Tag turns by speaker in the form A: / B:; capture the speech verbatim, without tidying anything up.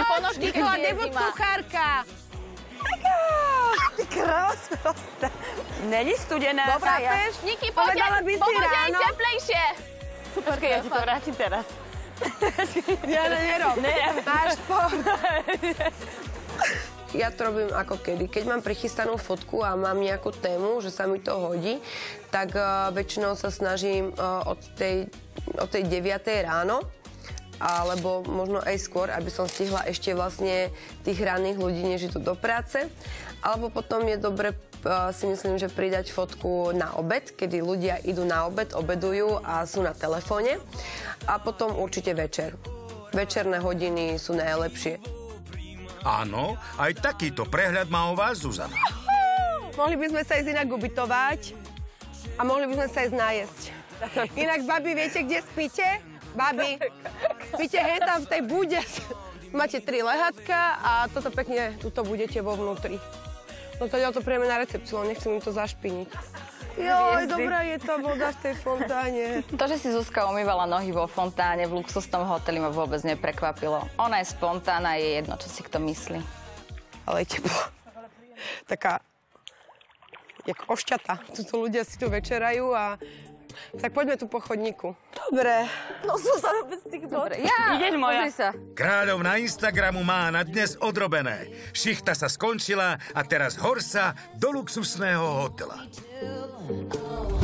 A: ponožky, keď
B: Nikola,
A: je
B: nebuď
A: zima.
B: kuchárka. Ty krás proste.
C: Není studená.
B: Dobrá,
C: Tája.
B: chápeš?
A: Niki, poď,
B: Povedala by si
A: pomôže aj
B: ráno.
A: teplejšie. Super,
C: Počkej, ja ti to vrátim teraz.
B: Ja ne, nerob.
C: Ne, ja...
B: Máš po... Ja to robím ako kedy. Keď mám prichystanú fotku a mám nejakú tému, že sa mi to hodí, tak uh, väčšinou sa snažím uh, od tej, od tej deviatej ráno, alebo možno aj skôr, aby som stihla ešte vlastne tých ranných ľudí, než idú do práce. Alebo potom je dobre, uh, si myslím, že pridať fotku na obed, kedy ľudia idú na obed, obedujú a sú na telefóne. A potom určite večer. Večerné hodiny sú najlepšie.
D: Áno, aj takýto prehľad má o vás Zuzana.
B: Mohli by sme sa ísť inak ubytovať a mohli by sme sa ísť nájesť. Inak, babi, viete, kde spíte? Babi, spíte hen tam v tej bude. Máte tri lehátka a toto pekne, tuto budete vo vnútri. No to to príjeme na recepciu, nechcem im to zašpiniť. Joj, dobrá je tá voda v tej fontáne.
A: To, že si Zuzka umývala nohy vo fontáne v luxusnom hoteli, ma vôbec neprekvapilo. Ona je spontánna, je jedno, čo si kto myslí.
B: Ale je teplo. Taká, jak ošťata. Tuto ľudia si tu večerajú a... Tak poďme tu po chodníku. Dobre. No Zuzana bez tých bod.
A: Dobre, ja,
C: Ideš moja.
A: pozri sa.
D: Kráľovna Instagramu má na dnes odrobené. Šichta sa skončila a teraz horsa do luxusného hotela.